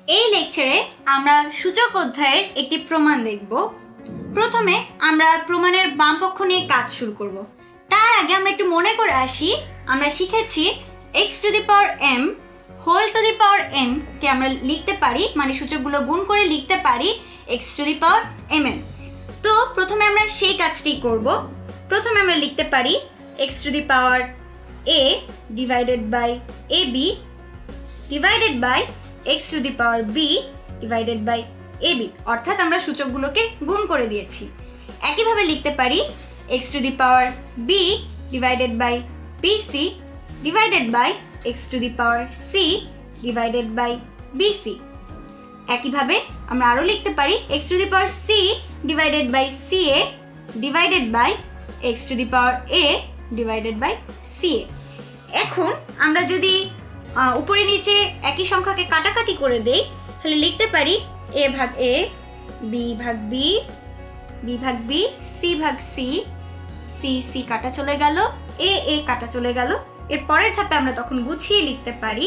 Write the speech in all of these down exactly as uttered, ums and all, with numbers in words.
এই লেকচারে আমরা সূচক অধ্যায়ের একটি প্রমাণ দেখব। প্রথমে আমরা প্রমাণের বাম পক্ষ নিয়ে কাজ শুরু করব। তার আগে আমরা একটু মনে করে আসি, আমরা শিখেছি x to the power m whole to the power m কে আমরা লিখতে পারি, মানে সূচকগুলো গুণ করে লিখতে পারি x to the power mn। তো প্রথমে আমরা সেই কাজটি করব। প্রথমে আমরা লিখতে পারি x to the power a divided by ab divided by x to the power b divided by ab, অর্থাৎ আমরা সূচকগুলোকে গুণ করে দিয়েছি। একইভাবে লিখতে পারি x to the power b divided by bc divided by x to the power c divided by bc। একইভাবে আমরা আরো লিখতে পারি x to the power c divided by ca divided by x to the power a divided by ca। এখন আমরা যদি উপরে নিচে একই সংখ্যাকে কাটাকাটি করে দেই, তাহলে লিখতে পারি a ভাগ a, b ভাগ b, b ভাগ b, c ভাগ c, c c কাটা চলে গেল, a a কাটা চলে গেল। এর পরের ধাপে আমরা তখন গুছিয়ে লিখতে পারি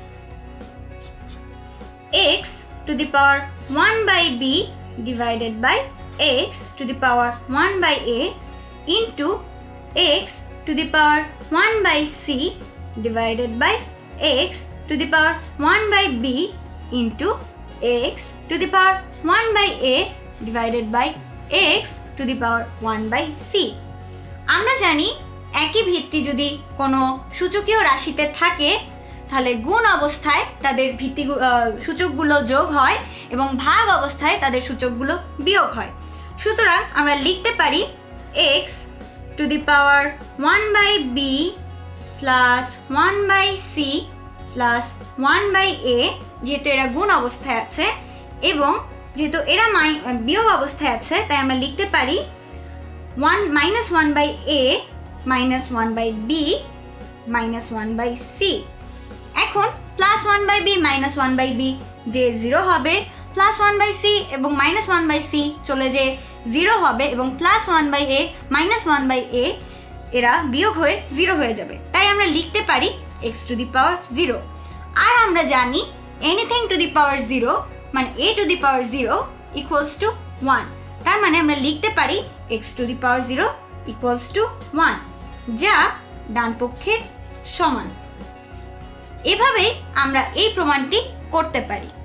x to the power one by b divided by x to the power one by a into x to the power one by c divided by x to the power one by b into x to the power one by a divided by x to the power one by c। আমরা জানি একই ভিত্তি যদি কোনো সূচকীয় রাশিতে থাকে তাহলে গুণ অবস্থায় তাদের ভিত্তি সূচকগুলো যোগ হয় এবং ভাগ অবস্থায় তাদের সূচকগুলো বিয়োগ হয়। সুতরাং আমরা লিখতে পারি x to the power one by b plus one by C plus one by A, যেহেতু এরা গুণ অবস্থায় আছে এবং যেহেতু এরা বিয়োগ অবস্থায় আছে, তাই আমরা লিখতে পারি one minus one by A minus one by B minus one by C. এখন plus one by B minus one by B যে জিরো হবে, প্লাস ওয়ান বাই সি এবং মাইনাস ওয়ান বাই সি চলে যে জিরো হবে এবং plus one by A minus one by A এরা বিয়োগ হয়ে জিরো হয়ে যাবে। তাই আমরা লিখতে পারি x to the power zero. আর আমরা জানি anything to the power zero মানে a to the power zero equals to one. তার মানে আমরা লিখতে পারি x to the power zero equals to one, যা ডান পক্ষের সমান। এভাবে আমরা এই প্রমাণটি করতে পারি।